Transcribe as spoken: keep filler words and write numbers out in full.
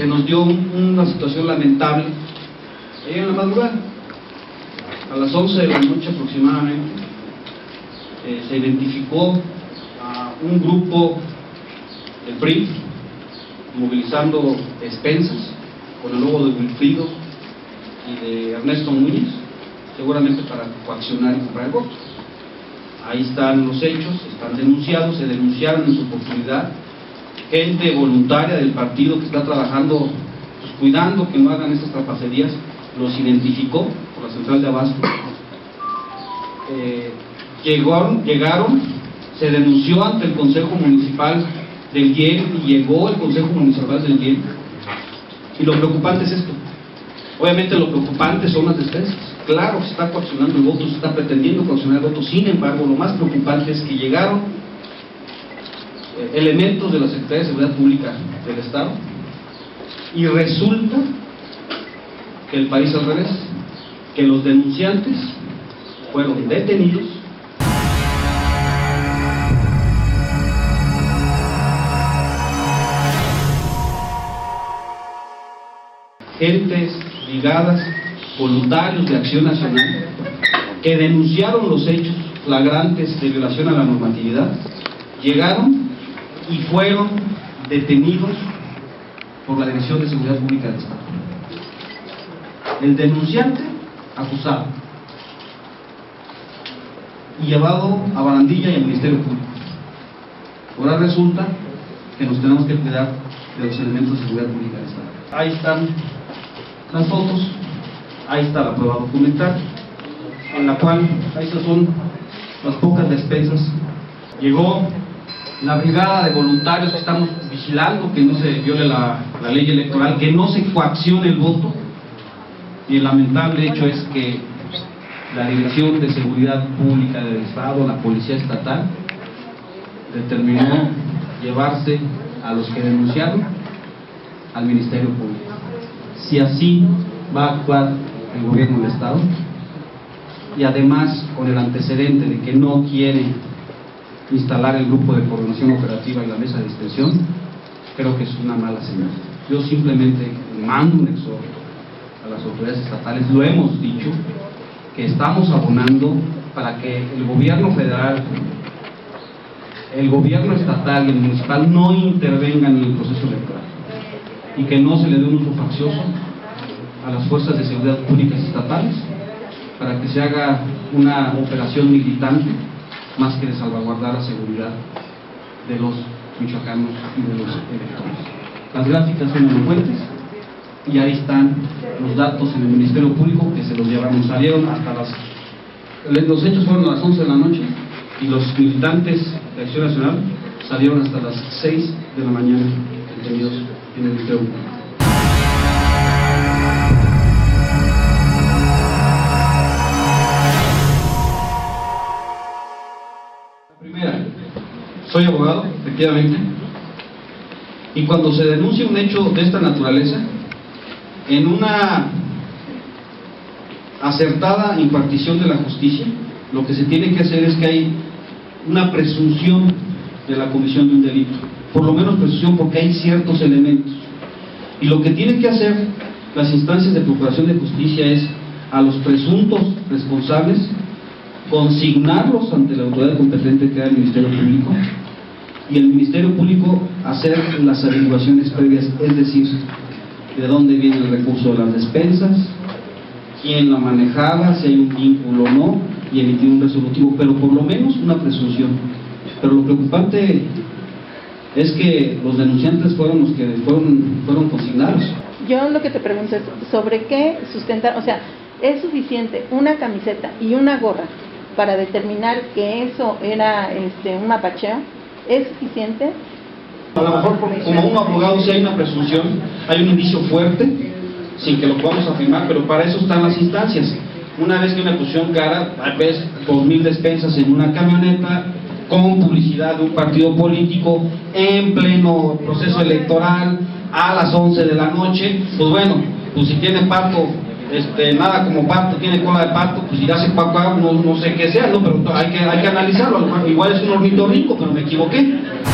se nos dio un, una situación lamentable en la madrugada. A las once de la noche aproximadamente eh, se identificó a un grupo del P R I movilizando despensas con el logo de Wilfrido y de Ernesto Núñez, seguramente para coaccionar y comprar el voto. Ahí están los hechos, están denunciados, se denunciaron en su oportunidad. Gente voluntaria del partido que está trabajando, pues, cuidando que no hagan estas trapacerías, los identificó por la central de abasto. Eh, llegaron, llegaron, se denunció ante el Consejo Municipal del I E M y llegó el Consejo Municipal del I E M. Y lo preocupante es esto. Obviamente lo preocupante son las despensas. Claro, se está coaccionando el voto, se está pretendiendo coaccionar el voto. Sin embargo, lo más preocupante es que llegaron eh, elementos de la Secretaría de Seguridad Pública del Estado y resulta que el país al revés, que los denunciantes fueron detenidos. Gentes ligadas, voluntarios de Acción Nacional, que denunciaron los hechos flagrantes de violación a la normatividad, llegaron y fueron detenidos por la Dirección de Seguridad Pública del Estado. El denunciante acusado y llevado a barandilla y al Ministerio Público. Ahora resulta que nos tenemos que cuidar de los elementos de seguridad pública del Estado. Ahí están las fotos, ahí está la prueba documental, en la cual, estas son las pocas despensas. Llegó la brigada de voluntarios que estamos vigilando que no se viole la, la ley electoral, que no se coaccione el voto, y el lamentable hecho es que la Dirección de Seguridad Pública del Estado, la Policía Estatal, determinó llevarse a los que denunciaron al Ministerio Público. Si así va a actuar el gobierno del Estado, y además con el antecedente de que no quiere instalar el grupo de coordinación operativa y la mesa de extensión, creo que es una mala señal. Yo simplemente mando un exhorto a las autoridades estatales, lo hemos dicho, que estamos abonando para que el gobierno federal, el gobierno estatal y el municipal no intervengan en el proceso electoral y que no se le dé un uso faccioso a las fuerzas de seguridad públicas estatales para que se haga una operación militante más que de salvaguardar la seguridad de los michoacanos y de los electores. Las gráficas son elocuentes y ahí están los datos en el Ministerio Público que se los llevaron, salieron hasta las... los hechos fueron a las once de la noche y los militantes de Acción Nacional salieron hasta las seis de la mañana detenidos en el Ministerio Público. La primera, soy abogado, efectivamente, y cuando se denuncia un hecho de esta naturaleza, en una acertada impartición de la justicia, lo que se tiene que hacer es que hay una presunción de la comisión de un delito, por lo menos presunción porque hay ciertos elementos, y lo que tienen que hacer las instancias de procuración de justicia es a los presuntos responsables consignarlos ante la autoridad competente que era el Ministerio Público, y el Ministerio Público hacer las averiguaciones previas, es decir, de dónde viene el recurso de las despensas, quién la manejaba, si hay un vínculo o no, y emitir un resolutivo, pero por lo menos una presunción. Pero lo preocupante es que los denunciantes fueron los que fueron, fueron consignados. Yo lo que te pregunto es, ¿sobre qué sustentar? O sea, ¿es suficiente una camiseta y una gorra para determinar que eso era este, un mapacheo? ¿Es suficiente? A lo mejor como un abogado si hay una presunción, hay un indicio fuerte, sin que lo podamos afirmar, pero para eso están las instancias. Una vez que una acusación clara, tal vez dos mil despensas en una camioneta, con publicidad de un partido político, en pleno proceso electoral, a las once de la noche, pues bueno, pues si tiene pato, este, nada como pato, tiene cola de pato, pues si hace papá, no, no sé qué sea, ¿no? Pero hay que, hay que analizarlo, igual es un ornitorrinco, pero me equivoqué.